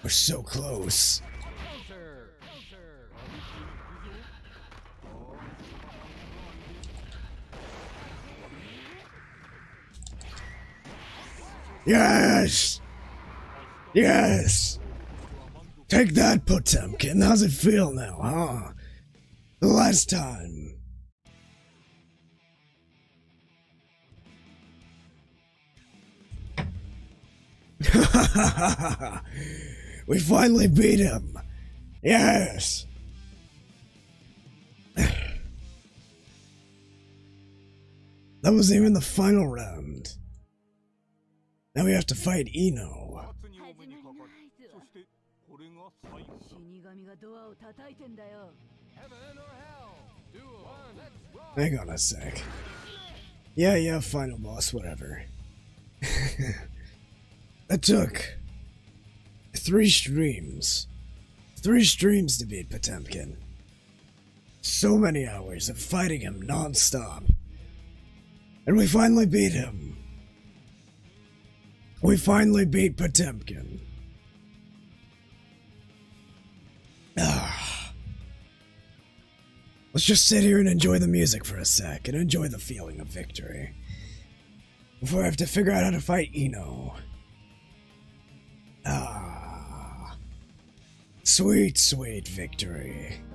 so close. Yes! Yes! Take that, Potemkin. How's it feel now, huh? The last time. We finally beat him. Yes. That wasn't even the final round. Now we have to fight Eno. Hang on a sec. Yeah, final boss, whatever. That took 3 streams. 3 streams to beat Potemkin. So many hours of fighting him non-stop. And we finally beat him. We finally beat Potemkin. Let's just sit here and enjoy the music for a sec, and enjoy the feeling of victory. Before I have to figure out how to fight Eno. Sweet, sweet victory.